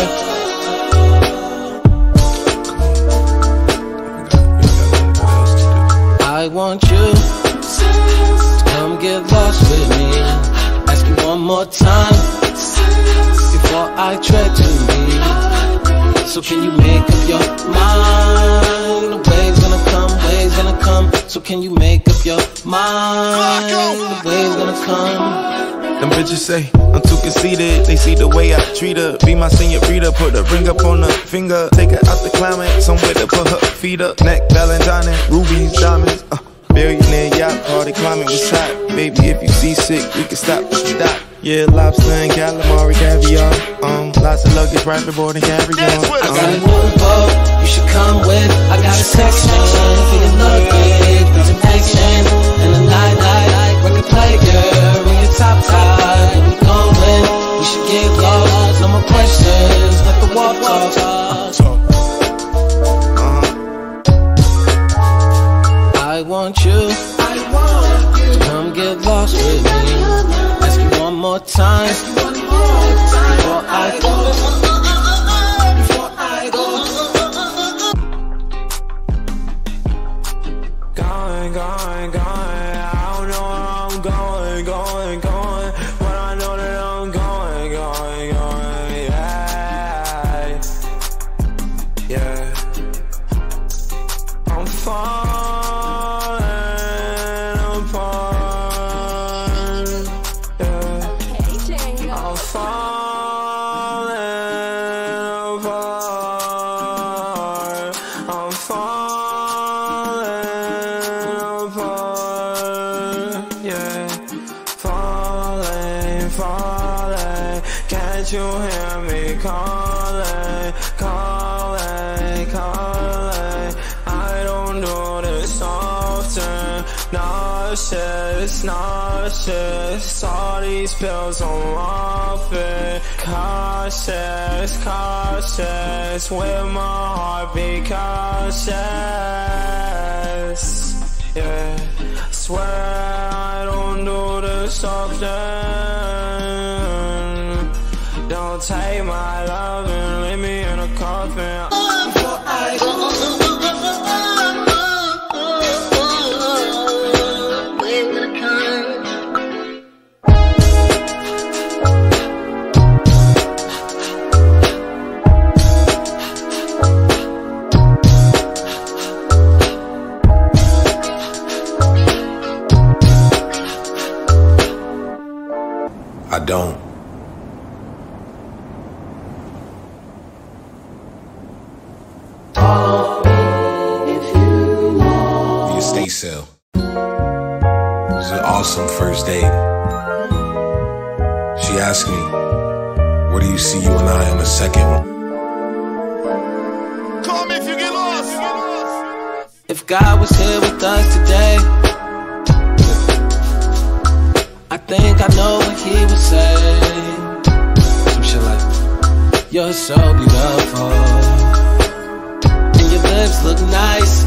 I want you to come get lost with me. Ask you one more time before I tread too deep. So can you make up your mind? The waves gonna come, waves gonna come. So can you make up your mind? The waves gonna come. Them bitches say I'm too conceited. They see the way I treat her. Be my senorita, put a ring up on her finger. Take her out the climate, somewhere to put her feet up. Neck, Valentine, rubies, diamonds. Billionaire yacht party, climate was hot. Baby, if you seasick, we can stop at the dock. Yeah, lobster and calamari, caviar. Lots of luggage, private board and carry on. I got a new boat, you should come with. I got a section for your luggage, presentation and a nightlight. Record player in your top 5. Where we going? We should get lost. No more questions, let the WHARF talk. I want you to come get lost with me. Ask you one more time before I go. Going, going, going. I don't know where I'm going, going, going. But I know that I'm going, going, going. Yeah, yeah. I'm falling apart. Yeah. I'm falling apart. I'm falling apart. Yeah. Falling, falling. Can't you hear me calling, calling, calling? I don't do this often. Nauseous, nauseous. All these pills I'm off it. Cautious, cautious. With my heart be cautious. Yeah, I swear I don't do this often. Don't take my love and leave me in a coffin. Before I go. I don't. The estate sale. It was an awesome first date. She asked me, Where do you see you and I on the second? Call me if you get lost. If God was here with us today, I think I know what he would say. Some shit like, you're so beautiful, and your lips look nice.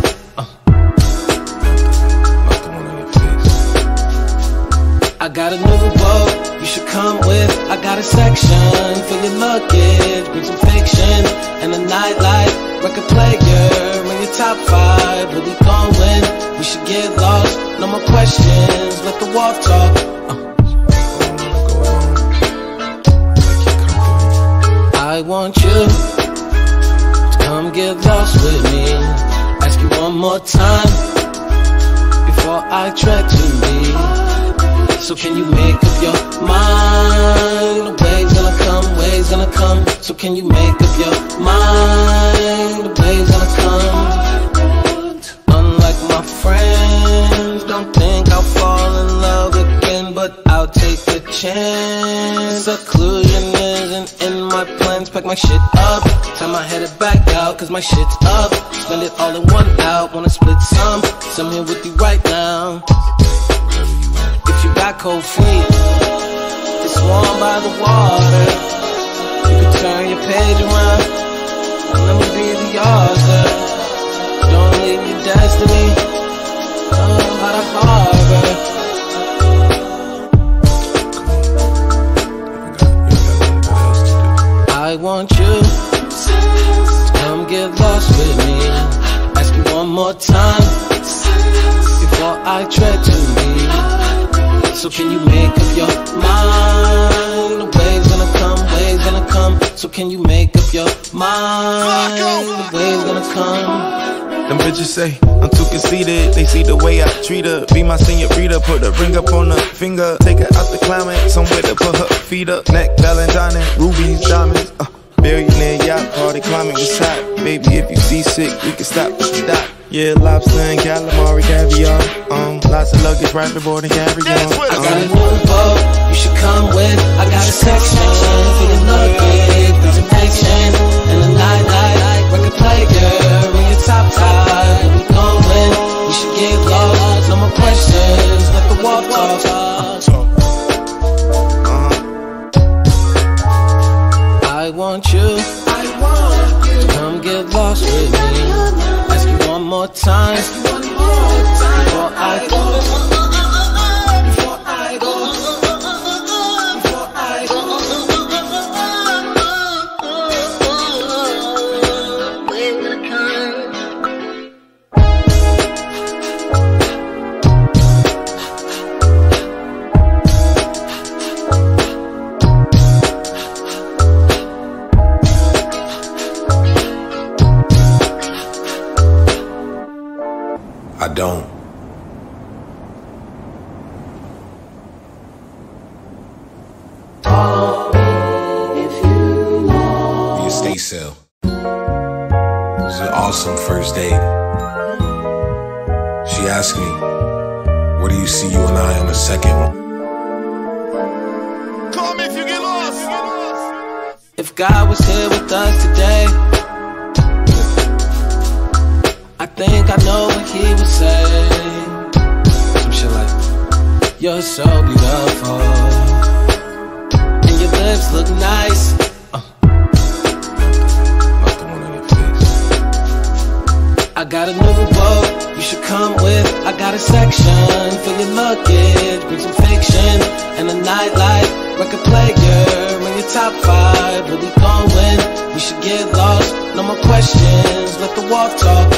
Not the one on your face. I got a new boat you should come with. I got a section for your luggage. Bring some fiction and a nightlight. Record player in your top 5. Where we going? We should get lost. No more questions. Let the WHARF talk. I want you to come get lost with me. Ask you one more time before I tread too deep. So can you make up your mind? The waves gonna come, waves gonna come. So can you make up your mind? The waves gonna come. Unlike my friends, don't think I'll fall in love again, but I'll take a chance. Seclusion isn't in my plans. Pack my shit up, time I headed back out, cause my shit's up. Spend it all in one out, wanna split some. So I'm here with you right now. If you got cold feet, it's warm by the water. You can turn your page around, let me be the author. Don't leave your destiny by the harbor. I want you to come get lost with me. Ask you one more time before I tread too deep. So can you make up your mind? The waves gonna come, waves gonna come. So can you make up your mind? The waves gonna come. Them bitches say I'm too conceited. They see the way I treat her. Be my señorita, put a ring up on her finger. Take her out the climate, somewhere to put her feet up. Neck, Valentine, rubies, diamonds. Billionaire yacht party, climbing was hot. Baby, if you seasick, we can stop at the dock. Yeah, lobster and calamari, caviar. Lots of luggage, right aboard and carry on. I got a new boat, you should come with. I got a section for your luggage, presentation and a nightlight. Record player in your top 5. Where we going? We should get lost. No more questions. Let the WHARF talk. I want you to come get lost with me. Ask you one more time before I go. I don't. The estate sale. It was an awesome first date. She asked me, where do you see you and I on the second? Call me if you get lost. If God was here with us today, I think I know what he would say. Some shit like, you're so beautiful, and your lips look nice. Not the one on your face. I got a new boat you should come with. I got a section for your luggage. Bring some fiction and a nightlight. Record player in your top 5. Where we going? We should get lost. No more questions. Let the WHARF talk.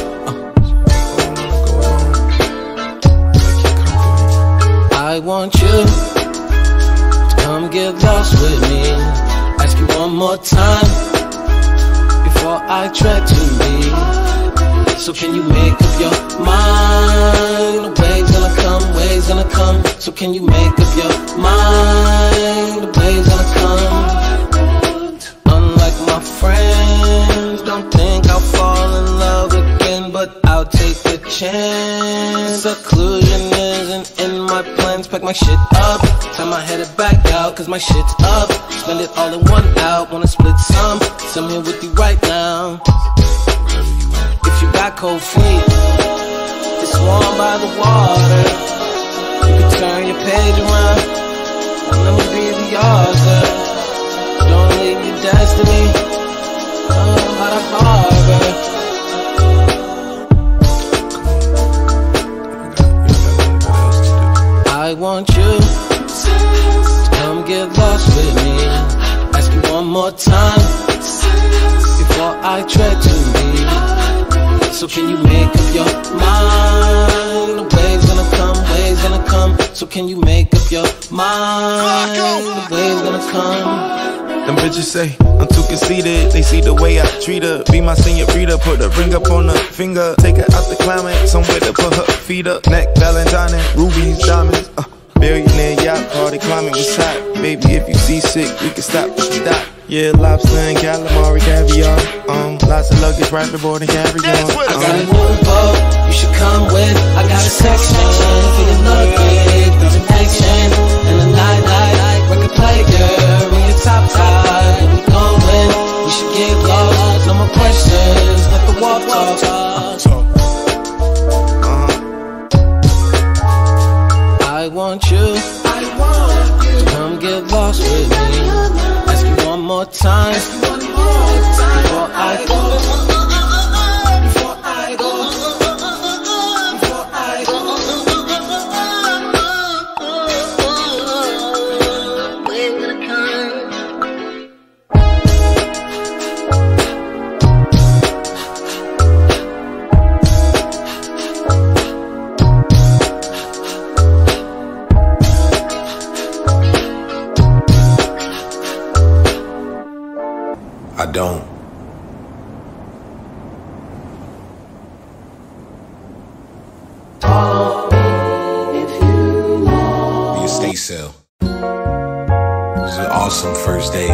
I want you to come get lost with me. Ask you one more time before I tread too deep. So can you make up your mind? The waves gonna come, waves gonna come. So can you make up your mind? The waves gonna come. Unlike my friends, don't think I'll fall in love again, but I'll take a chance. Seclusion isn't in my plans. pack my shit up. Time I headed back out, cause my shit's up. Spend it all in one out, wanna split some. I'm here with you right now. If you got cold feet, it's warm by the water. You can turn your page around, let me be the author. Don't leave your destiny by the harbor. I want you to come get lost with me. Ask you one more time before I tread too deep. So can you make up your mind? The wave's gonna come, wave's gonna come. So can you make up your mind? The wave's gonna come. Them bitches say I'm too conceited. They see the way I treat her. Be my senorita, put a ring up on her finger. Take her out the climate, somewhere to put her feet up. Neck, Valentine, rubies, diamonds. Billionaire yacht party, climbing was hot. Baby, if you seasick, we can stop at the dock. Yeah, lobster and calamari, caviar. Lots of luggage, private board and carry on. I got a new boat, you should come with. I got a section for your luggage, presentation, and a nightlight. Record player, ring your top tight. We going, we should get lost. No more questions, let the walk talk. I want you to come get lost with me. Ask you one more time before I go. Before I go. Before I go. I don't. The estate sale. It was an awesome first date.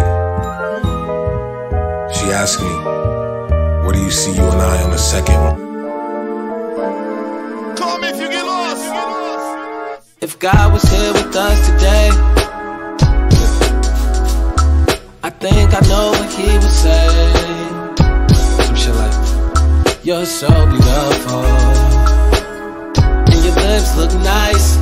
She asked me, where do you see you and I on the second one? Call me if you get lost. If God was here with us today, I think I know what he would say. Some shit like, you're so beautiful, and your lips look nice.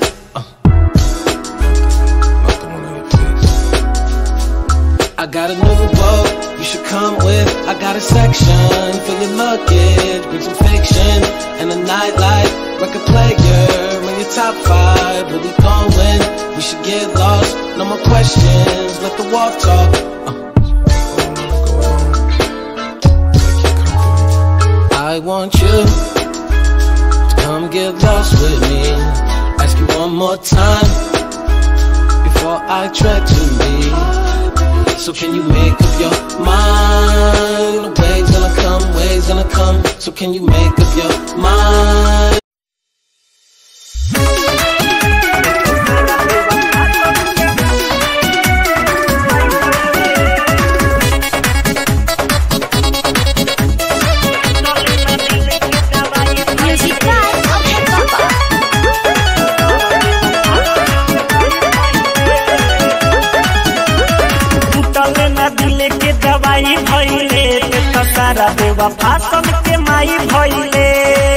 Not the one on your face. I got a new boat, you should come with. I got a section for your luggage. Bring some fiction and a nightlight. Record player, ring your top five. Where we going? We should get lost. No more questions, let the walk talk. I want you to come get lost with me. Ask you one more time before I tread too deep. So can you make up your mind? The wave's gonna come, wave's gonna come. So can you make up your mind? सारा देवा फासम के माई भइले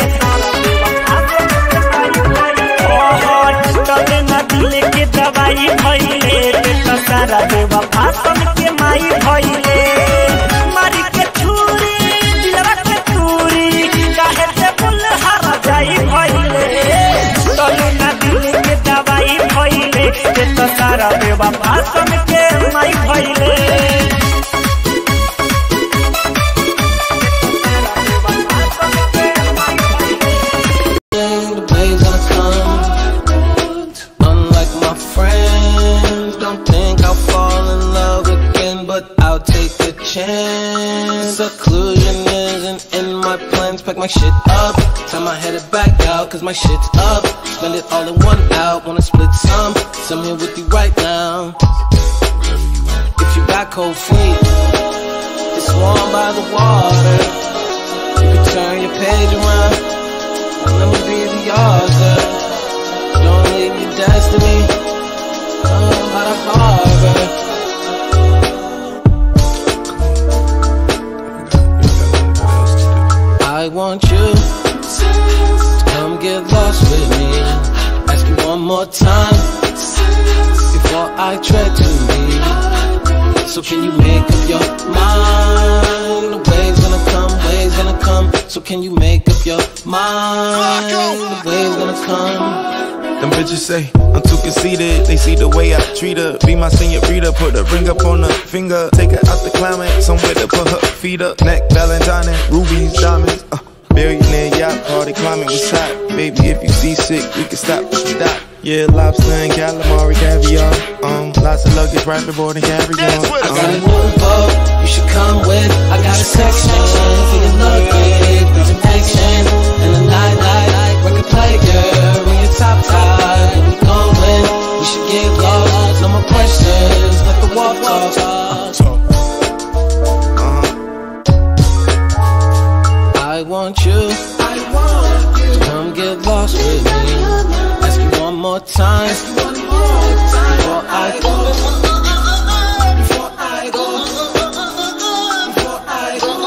तले न दिले के दवाई भइले सारा देवा फासम के माई भइले मारी के छुरी दिलवा के चूरी काहे से फूल हरा जाई भइले तले न दिले के दवाई भइले सारा देवा फासम के माई भइले Seclusion isn't in my plans. Pack my shit up, time I headed back out, cause my shit's up. Spend it all in one out, wanna split some. I'm here with you right now. If you got cold feet, it's warm by the water. You can turn your page around, let me be the author. Don't leave your destiny by the harbor. I want you to come get lost with me. Ask you one more time before I tread too deep. So can you make up your mind? The wave's gonna come, wave's gonna come. So can you make up your mind? The wave's gonna come. Them bitches say I'm too conceited. They see the way I treat her. Be my senorita, put a ring up on her finger. Take her out the climax, somewhere to put her feet up. Neck, Valentine, rubies, diamonds. Billionaire yacht party, climate was hot. Baby, if you seasick, we can stop at the dock. Yeah, lobster and calamari, caviar. Lots of luggage, rapid board and carry on. I got a new boat, you should come with. I got a section for your luggage, presentation, and a nightlight. Record player, when you're top five, where we going? We should get lost, no more questions, let the walk talk. I want you to come get lost with me. Ask you one more time before I go. Before I go. Before I go.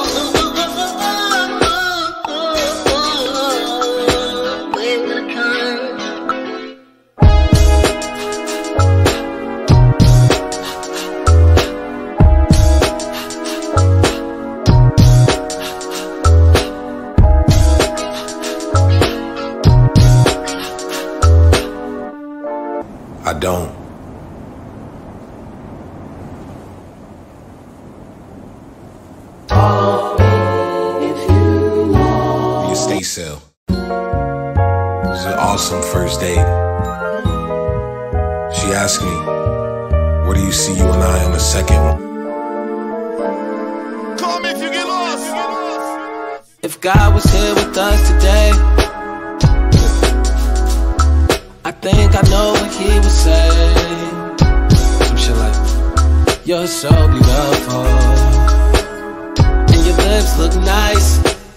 I don't. The estate sale. It was an awesome first date. She asked me, where do you see you and I on the second one? Call me if you get lost. If God was here with us today, I think I know what he would say. Some shit like, you're so beautiful, and your lips look nice.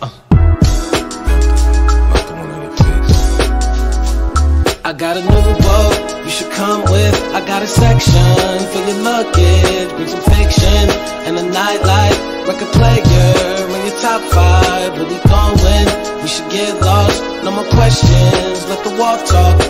Not the one on your face. I got a new boat, you should come with. I got a section for your luggage, bring some fiction and a nightlight. Record player, when you're top five, where we going? We should get lost, no more questions, let the walk talk.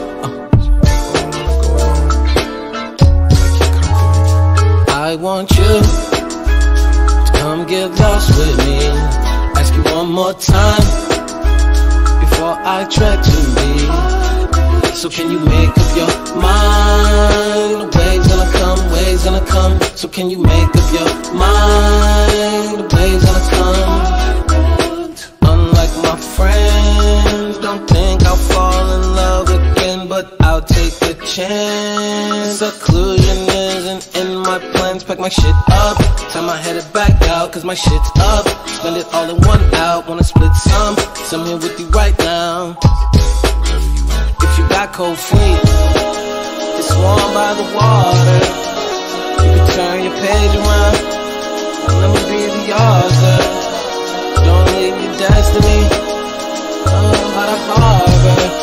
I want you to come get lost with me. Ask you one more time before I tread too deep. So can you make up your mind? The wave's gonna come, wave's gonna come. So can you make up your mind? The wave's gonna come. Unlike my friends, don't think I'll fall in love again, but I'll take a chance. Seclusion isn't in my plans. Pack my shit up, time I headed back out, cause my shit's up. Spend it all in one out, wanna split some. I'm here with you right now. If you got cold feet, it's warm by the water. You can turn your page around, let me be the author. Don't leave your destiny by the harbor.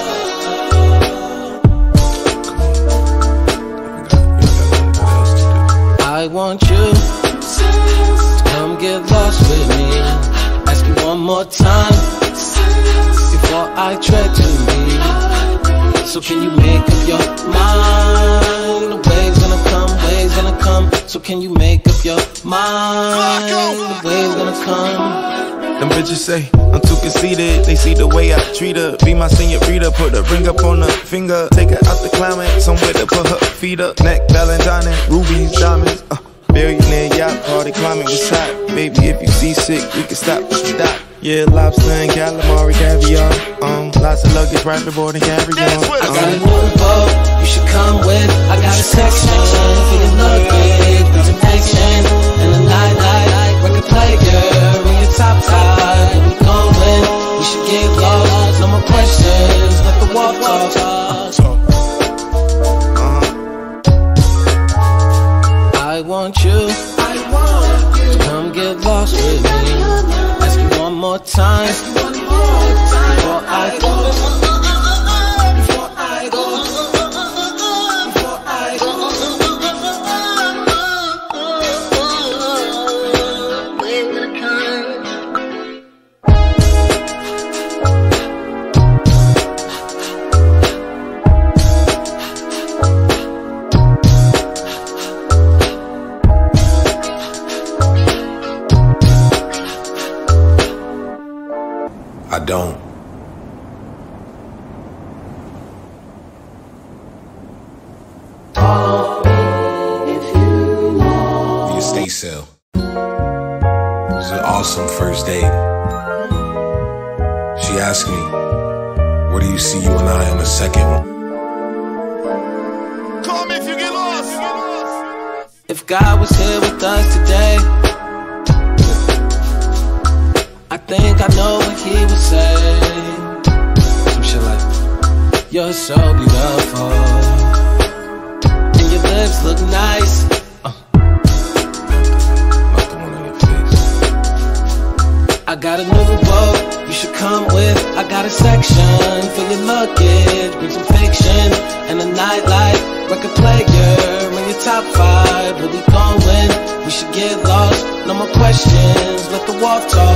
I want you to come get lost with me. Ask you one more time before I tread too deep. So can you make up your mind? The wave's gonna come, wave's gonna come. So can you make up your mind? The wave's gonna come. Them bitches say I'm too conceited. They see the way I treat her. Be my senorita, put a ring up on her finger. Take her out the climax, somewhere to put her feet up. Neck, Valentine, rubies, diamonds. Billionaire yacht party, climate was hot. Baby, if you seasick, we can stop at the dock. Yeah, lobster and calamari, caviar. Lots of luggage, rapid board and carry on. I got a new boat, you should come with. I got a section for your luggage, presentation, and a nightlight. Record player, when you're top five, where we going? We should get lost, no more questions, let the walk talk. I want you to come get lost with me. Ask you one more time before I go. Before I go. don't. The estate sale. It was an awesome first date. She asked me, where do you see you and I on the second one? Call me if you get lost. If God was here with us today, I think I know what he would say. Some shit like, you're so beautiful, and your lips look nice. Not the one on your face. I got a new boat you should come with. I got a section for your luggage. Bring some fiction and a nightlight. Record player in your top 5. Where we going? We should get lost. No more questions. Let the WHARF talk.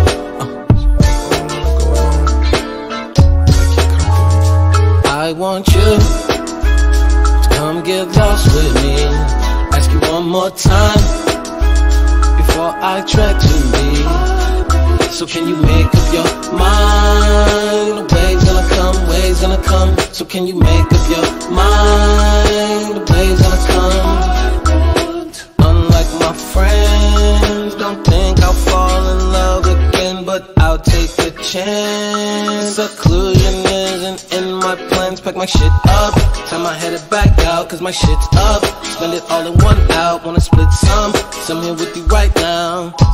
I want you to come get lost with me. Ask you one more time before I tread to leave. So can you make up your mind? The waves gonna come, waves gonna come. So can you make up your mind? The waves gonna come. Unlike my friends, don't think I'll fall in love again, but I'll take a chance. Seclusion isn't in my plans. Pack my shit up, time I headed back out, cause my shit's up. Spend it all in one out, wanna split some. So I'm here with you right now.